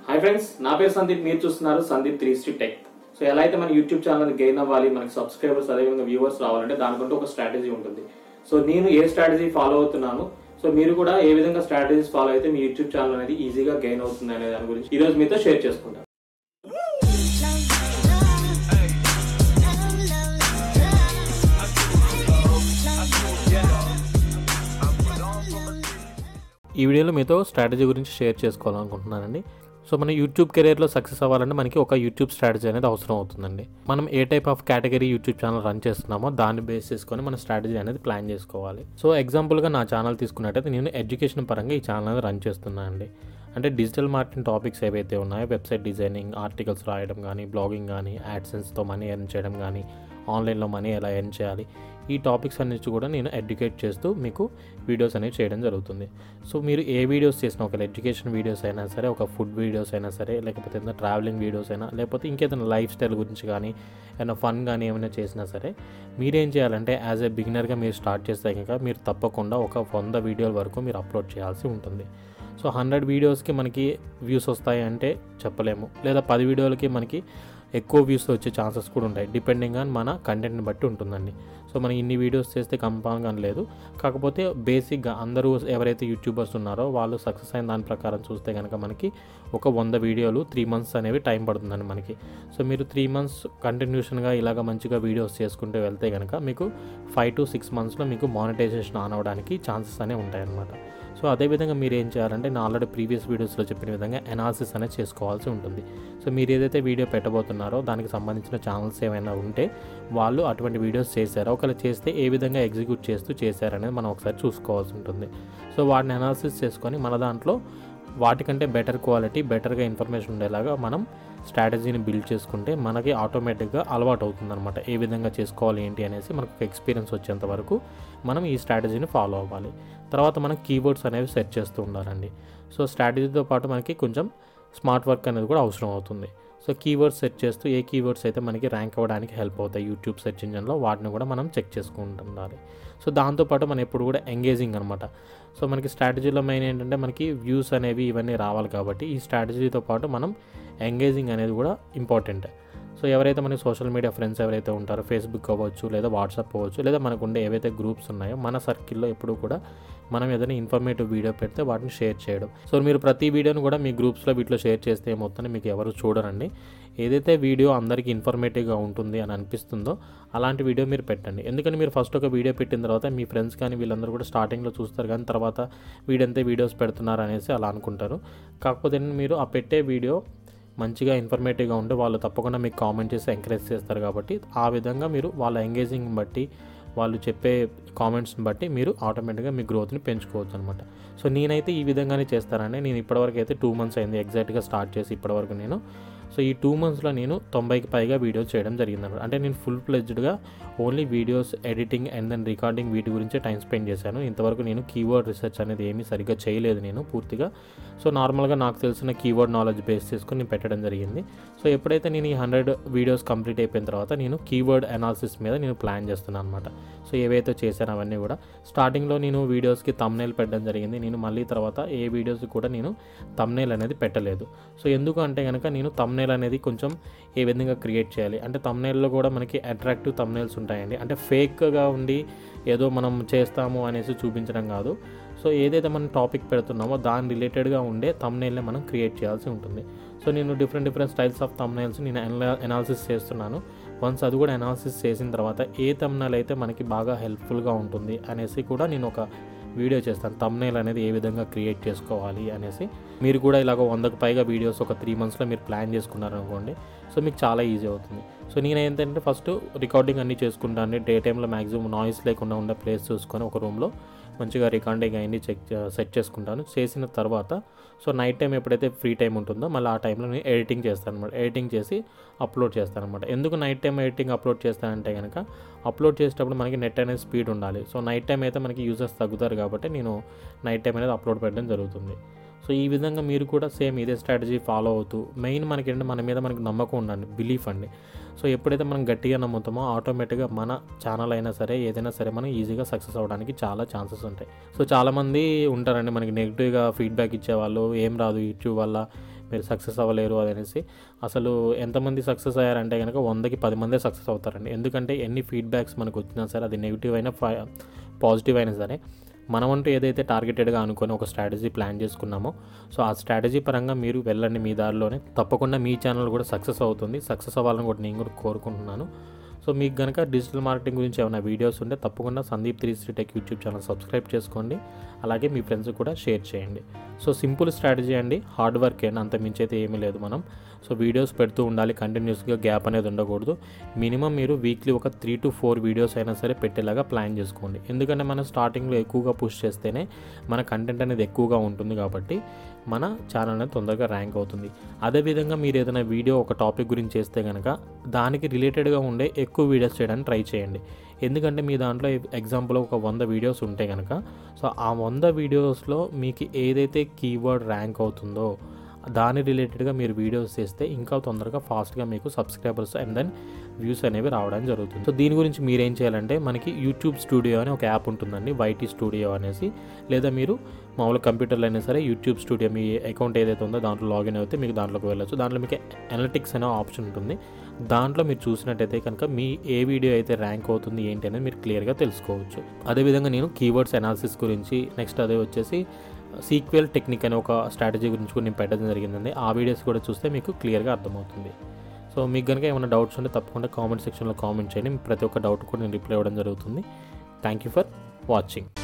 Hi friends, నా పేరు సందీప్. మీరు చూస్తున్నారు సందీప్ 360 టెక్. సో ఎలా అయితే మన యూట్యూబ్ ఛానల్ గెయిన్ అవ్వాలి, మనకి సబ్స్క్రైబర్స్ అదేవిధంగా వ్యూవర్స్ రావాలంటే దానికంటూ ఒక స్ట్రాటజీ ఉంటుంది. సో నేను ఏ స్ట్రాటజీ ఫాలో అవుతున్నాను, సో మీరు కూడా ఏ విధంగా స్ట్రాటజీస్ ఫాలో అయితే మీ యూట్యూబ్ ఛానల్ అనేది ఈజీగా గెయిన్ అవుతుంది అనే దాని గురించి ఈ రోజు మీతో షేర్ చేసుకుంటాను. ఈ వీడియోలో మీతో స్ట్రాటజీ గురించి షేర్ చేసుకోవాలనుకుంటున్నానండి. సో మన యూట్యూబ్ కెరీర్లో సక్సెస్ అవ్వాలంటే మనకి ఒక యూట్యూబ్ స్ట్రాటజీ అనేది అవసరం అవుతుందండి. మనం ఏ type of category YouTube channel run చేస్తున్నామో దాన్ని బేస్ చేసుకొని మన స్ట్రాటజీ అనేది ప్లాన్ చేసుకోవాలి. సో ఎగ్జాంపుల్గా నా ఛానల్ తీసుకున్నట్టయితే నేను ఎడ్యుకేషన్ పరంగా ఈ ఛానల్ అనేది రన్ చేస్తున్నాను అండి. అంటే డిజిటల్ మార్కెటింగ్ టాపిక్స్ ఏవైతే ఉన్నాయో, వెబ్సైట్ డిజైనింగ్, ఆర్టికల్స్ రాయడం కానీ, బ్లాగింగ్ కానీ, యాడ్సెన్స్తో మనీ ఎర్న్ చేయడం కానీ, ఆన్లైన్లో మనీ ఎలా ఎర్న్ చేయాలి, ఈ టాపిక్స్ అన్నిటి కూడా నేను ఎడ్యుకేట్ చేస్తూ మీకు వీడియోస్ అనేవి చేయడం జరుగుతుంది. సో మీరు ఏ వీడియోస్ చేసినా, ఒక ఎడ్యుకేషన్ వీడియోస్ అయినా సరే, ఒక ఫుడ్ వీడియోస్ అయినా సరే, లేకపోతే ఏదైనా ట్రావెలింగ్ వీడియోస్ అయినా, లేకపోతే ఇంకేదైనా లైఫ్ స్టైల్ గురించి కానీ, ఏమైనా ఫన్ కానీ ఏమైనా చేసినా సరే, మీరేం చేయాలంటే యాజ్ ఏ బిగినర్గా మీరు స్టార్ట్ చేస్తే కనుక మీరు తప్పకుండా ఒక 100 వీడియోల వరకు మీరు అప్లోడ్ చేయాల్సి ఉంటుంది. సో 100 వీడియోస్కి మనకి వ్యూస్ వస్తాయి అంటే చెప్పలేము, లేదా 10 వీడియోలకి మనకి ఎక్కువ వ్యూస్ వచ్చే ఛాన్సెస్ కూడా ఉంటాయి. డిపెండింగ్ ఆన్ మన కంటెంట్ని బట్టి ఉంటుందండి. సో మనం ఇన్ని వీడియోస్ చేస్తే కంపల్గా లేదు. కాకపోతే బేసిక్గా అందరూ ఎవరైతే యూట్యూబర్స్ ఉన్నారో వాళ్ళు సక్సెస్ అయిన దాని ప్రకారం చూస్తే కనుక మనకి ఒక 100 వీడియోలు 3 months అనేవి టైం పడుతుందండి మనకి. సో మీరు 3 months కంటిన్యూషన్గా ఇలాగ మంచిగా వీడియోస్ చేసుకుంటూ వెళ్తే కనుక మీకు 5 to 6 monthsలో మీకు మానిటైజేషన్ ఆన్ అవ్వడానికి ఛాన్సెస్ అనేవి ఉంటాయన్నమాట. సో అదేవిధంగా మీరు ఏం చేయాలంటే నేను ఆల్రెడీ ప్రీవియస్ వీడియోస్లో చెప్పిన విధంగా అనాలిసిస్ అనేది చేసుకోవాల్సి ఉంటుంది. సో మీరు ఏదైతే వీడియో పెట్టబోతున్నారో దానికి సంబంధించిన ఛానల్స్ ఏమైనా ఉంటే వాళ్ళు అటువంటి వీడియోస్ చేశారో, ఒకవేళ చేస్తే ఏ విధంగా ఎగ్జిక్యూట్ చేస్తూ చేశారనేది మనం ఒకసారి చూసుకోవాల్సి ఉంటుంది. సో వాటిని అనాలిసిస్ చేసుకొని మన దాంట్లో వాటికంటే బెటర్ క్వాలిటీ, బెటర్గా ఇన్ఫర్మేషన్ ఉండేలాగా మనం స్ట్రాటజీని బిల్డ్ చేసుకుంటే మనకి ఆటోమేటిక్గా అలవాటు అవుతుందన్నమాట. ఏ విధంగా చేసుకోవాలి ఏంటి అనేసి మనకు ఒక ఎక్స్పీరియన్స్ వచ్చేంత వరకు మనం ఈ స్ట్రాటజీని ఫాలో అవ్వాలి. తర్వాత మనం కీవర్డ్స్ అనేవి సెట్ చేస్తూ ఉండాలండి. సో స్ట్రాటజీతో పాటు మనకి కొంచెం స్మార్ట్ వర్క్ అనేది కూడా అవసరం అవుతుంది. సో కీవర్డ్స్ సెట్ చేస్తూ ఏ కీవర్డ్స్ అయితే మనకి ర్యాంక్ అవ్వడానికి హెల్ప్ అవుతాయి యూట్యూబ్ సెర్చ్ ఇంజన్లో, వాటిని కూడా మనం చెక్ చేసుకుంటుండాలి. సో దాంతోపాటు మనం ఎప్పుడు కూడా ఎంగేజింగ్ అనమాట. సో మనకి స్ట్రాటజీలో మెయిన్ ఏంటంటే మనకి వ్యూస్ అనేవి ఇవన్నీ రావాలి కాబట్టి ఈ స్ట్రాటజీతో పాటు మనం ఎంగేజింగ్ అనేది కూడా ఇంపార్టెంట్. సో ఎవరైతే మనకి సోషల్ మీడియా ఫ్రెండ్స్ ఎవరైతే ఉంటారో, ఫేస్బుక్ అవ్వచ్చు, లేదా వాట్సాప్ అవ్వచ్చు, లేదా మనకు ఉండే ఏవైతే గ్రూప్స్ ఉన్నాయో మన సర్కిల్లో ఎప్పుడు కూడా మనం ఏదైనా ఇన్ఫర్మేటివ్ వీడియో పెడితే వాటిని షేర్ చేయడం. సో మీరు ప్రతి వీడియోని కూడా మీ గ్రూప్స్లో వీటిలో షేర్ చేస్తే ఏమవుతుందని మీకు ఎవరు చూడరండి. ఏదైతే వీడియో అందరికీ ఇన్ఫర్మేటివ్గా ఉంటుంది అని అనిపిస్తుందో అలాంటి వీడియో మీరు పెట్టండి. ఎందుకంటే మీరు ఫస్ట్ ఒక వీడియో పెట్టిన తర్వాత మీ ఫ్రెండ్స్ కానీ వీళ్ళందరూ కూడా స్టార్టింగ్లో చూస్తారు, కానీ తర్వాత వీడంతే వీడియోస్ పెడుతున్నారు అనేసి అలా అనుకుంటారు. కాకపోతే మీరు ఆ పెట్టే వీడియో మంచిగా ఇన్ఫర్మేటివ్గా ఉంటే వాళ్ళు తప్పకుండా మీకు కామెంట్ చేసి ఎంకరేజ్ చేస్తారు. కాబట్టి ఆ విధంగా మీరు వాళ్ళ ఎంగేజింగ్ని బట్టి, వాళ్ళు చెప్పే కామెంట్స్ని బట్టి మీరు ఆటోమేటిక్గా మీ గ్రోత్ని పెంచుకోవచ్చు అనమాట. సో నేనైతే ఈ విధంగానే చేస్తానండి. నేను ఇప్పటివరకు అయితే 2 months అయింది ఎగ్జాక్ట్గా స్టార్ట్ చేసి ఇప్పటివరకు నేను. సో ఈ 2 monthsలో నేను 90కి పైగా వీడియోస్ చేయడం జరిగిందన్నమాట. అంటే నేను ఫుల్ ఫ్లెడ్జ్డ్గా only videos editing and then recording వీటి గురించే టైం స్పెండ్ చేశాను. ఇంతవరకు నేను కీవర్డ్ రీసెర్చ్ అనేది ఏమీ సరిగ్గా చేయలేదు నేను పూర్తిగా. సో నార్మల్గా నాకు తెలిసిన కీవర్డ్ నాలెడ్జ్ బేస్ చేసుకుని నేను పెట్టడం జరిగింది. సో ఎప్పుడైతే నేను ఈ 100 వీడియోస్ కంప్లీట్ అయిపోయిన తర్వాత నేను కీవర్డ్ అనాలిసిస్ మీద నేను ప్లాన్ చేస్తున్నాను అనమాట. సో ఏవైతే చేశాను అవన్నీ కూడా స్టార్టింగ్లో నేను వీడియోస్కి థంబ్నెయిల్ పెట్టడం జరిగింది. నేను మళ్ళీ తర్వాత ఏ వీడియోస్ కూడా నేను థంబ్నెయిల్ అనేది పెట్టలేదు. సో ఎందుకు అంటే కనుక నేను థంబ్నెయిల్ అనేది కొంచెం ఏ విధంగా క్రియేట్ చేయాలి అంటే థంబ్నెయిల్లో కూడా మనకి అట్రాక్టివ్ థంబ్నెయిల్స్ ఉంటాయండి. అంటే ఫేక్గా ఉండి ఏదో మనం చేస్తాము అనేసి చూపించడం కాదు. సో ఏదైతే మనం టాపిక్ పెడుతున్నామో దాని రిలేటెడ్గా ఉండే థంబ్నెయిల్ని మనం క్రియేట్ చేయాల్సి ఉంటుంది. సో నేను డిఫరెంట్ స్టైల్స్ ఆఫ్ థంబ్నెయిల్స్ నేను అనాలిసిస్ చేస్తున్నాను. వన్స్ అది కూడా అనాలిసిస్ చేసిన తర్వాత ఏ థంబ్నెయిల్ అయితే మనకి బాగా హెల్ప్ఫుల్గా ఉంటుంది అనేసి కూడా నేను ఒక వీడియో చేస్తాను. థంబ్నెయిల్ అనేది ఏ విధంగా క్రియేట్ చేసుకోవాలి అనేసి. మీరు కూడా ఇలాగ 100కి పైగా వీడియోస్ ఒక 3 monthsలో మీరు ప్లాన్ చేసుకున్నారనుకోండి, సో మీకు చాలా ఈజీ అవుతుంది. సో నేను ఏంటంటే ఫస్ట్ రికార్డింగ్ అన్నీ చేసుకుంటాను. డే టైంలో మ్యాక్సిమం నాయిస్ లేకుండా ఉండే ప్లేస్ చూసుకొని ఒక రూమ్లో మంచిగా రికార్డింగ్ అయ్యింది సెట్ చేసుకుంటాను. చేసిన తర్వాత సో నైట్ టైం ఎప్పుడైతే ఫ్రీ టైం ఉంటుందో మళ్ళీ ఆ టైంలో నేను ఎడిటింగ్ చేస్తాను అనమాట. ఎడిటింగ్ చేసి అప్లోడ్ చేస్తాను అనమాట. ఎందుకు నైట్ టైం ఎడిటింగ్ అప్లోడ్ చేస్తానంటే కనుక అప్లోడ్ చేసేటప్పుడు మనకి నెట్ అనేది స్పీడ్ ఉండాలి. సో నైట్ టైం అయితే మనకి యూజర్స్ తగ్గుతారు కాబట్టి నేను నైట్ టైం అనేది అప్లోడ్ పెట్టడం జరుగుతుంది. సో ఈ విధంగా మీరు కూడా సేమ్ ఇదే స్ట్రాటజీ ఫాలో అవుతూ మెయిన్ మనకి ఏంటంటే మన మీద మనకి నమ్మకం ఉండండి, బిలీఫ్ అండి. సో ఎప్పుడైతే మనం గట్టిగా నమ్ముతామో ఆటోమేటిక్గా మన ఛానల్ అయినా సరే ఏదైనా సరే మనం ఈజీగా సక్సెస్ అవ్వడానికి చాలా ఛాన్సెస్ ఉంటాయి. సో చాలామంది ఉంటారండి మనకి నెగిటివ్గా ఫీడ్బ్యాక్ ఇచ్చేవాళ్ళు, ఏం రాదు యూట్యూబ్ వల్ల, మీరు సక్సెస్ అవ్వలేరు అనేసి. అసలు ఎంతమంది సక్సెస్ అయ్యారంటే కనుక 100కి 10 మందే సక్సెస్ అవుతారండి. ఎందుకంటే ఎన్ని ఫీడ్బ్యాక్స్ మనకు వచ్చినా సరే, అది నెగిటివ్ అయినా పాజిటివ్ అయినా సరే, మనమంటూ ఏదైతే టార్గెటెడ్గా అనుకొని ఒక స్ట్రాటజీ ప్లాన్ చేసుకున్నామో, సో ఆ స్ట్రాటజీ పరంగా మీరు వెళ్ళండి మీ దారిలోనే. తప్పకుండా మీ ఛానల్ కూడా సక్సెస్ అవుతుంది. సక్సెస్ అవ్వాలని కూడా నేను కూడా కోరుకుంటున్నాను. సో మీకు కనుక డిజిటల్ మార్కెటింగ్ గురించి ఏమైనా వీడియోస్ ఉంటే తప్పకుండా Sandeep 360 tech YouTube channel subscribe చేసుకోండి. అలాగే మీ ఫ్రెండ్స్ కూడా షేర్ చేయండి. సో సింపుల్ స్ట్రాటజీ అండి, హార్డ్ వర్క్ అండి, అంత మించి అయితే ఏమీ లేదు. మనం సో వీడియోస్ పెడుతూ ఉండాలి, కంటిన్యూస్గా గ్యాప్ అనేది ఉండకూడదు. మినిమం మీరు వీక్లీ ఒక 3 to 4 వీడియోస్ అయినా సరే పెట్టేలాగా ప్లాన్ చేసుకోండి. ఎందుకంటే మనం స్టార్టింగ్లో ఎక్కువగా పుష్ చేస్తేనే మన కంటెంట్ అనేది ఎక్కువగా ఉంటుంది కాబట్టి మన ఛానల్ అనేది తొందరగా ర్యాంక్ అవుతుంది. అదేవిధంగా మీరు ఏదైనా వీడియో ఒక టాపిక్ గురించి చేస్తే కనుక దానికి రిలేటెడ్గా ఉండే ఎక్కువ వీడియోస్ చేయడానికి ట్రై చేయండి. ఎందుకంటే మీ దాంట్లో ఎగ్జాంపుల్ ఒక 100 వీడియోస్ ఉంటే కనుక, సో ఆ 100 వీడియోస్లో మీకు ఏదైతే కీవర్డ్ ర్యాంక్ అవుతుందో దాని రిలేటెడ్గా మీరు వీడియోస్ చేస్తే ఇంకా తొందరగా ఫాస్ట్గా మీకు సబ్స్క్రైబర్స్ అండ్ దెన్ వ్యూస్ అనేవి రావడం జరుగుతుంది. సో దీని గురించి మీరు ఏం చేయాలంటే, మనకి యూట్యూబ్ స్టూడియో అని ఒక యాప్ ఉంటుందండి, వైటీ స్టూడియో అనేసి. లేదా మీరు మామూలు కంప్యూటర్లో అయినా సరే యూట్యూబ్ స్టూడియో మీ అకౌంట్ ఏదైతే ఉందో దాంట్లో లాగిన్ అయితే మీకు దాంట్లోకి వెళ్ళచ్చు. దాంట్లో మీకు అనలిటిక్స్ అనే ఆప్షన్ ఉంటుంది. దాంట్లో మీరు చూసినట్టయితే కనుక మీ ఏ వీడియో అయితే ర్యాంక్ అవుతుంది ఏంటి అనేది మీరు క్లియర్గా తెలుసుకోవచ్చు. అదేవిధంగా నేను కీవర్డ్స్ అనాలిసిస్ గురించి, నెక్స్ట్ అదే వచ్చేసి సీక్వెల్ టెక్నిక్ అనే ఒక స్ట్రాటజీ గురించి కూడా నేను పెట్టడం జరిగిందండి. ఆ వీడియోస్ కూడా చూస్తే మీకు క్లియర్గా అర్థమవుతుంది. సో మీకు కనుక ఏమైనా డౌట్స్ ఉంటే తప్పకుండా కామెంట్ సెక్షన్లో కామెంట్ చేయండి. ప్రతి ఒక్క డౌట్ కూడా నేను రిప్లై ఇవ్వడం జరుగుతుంది. Thank you for watching.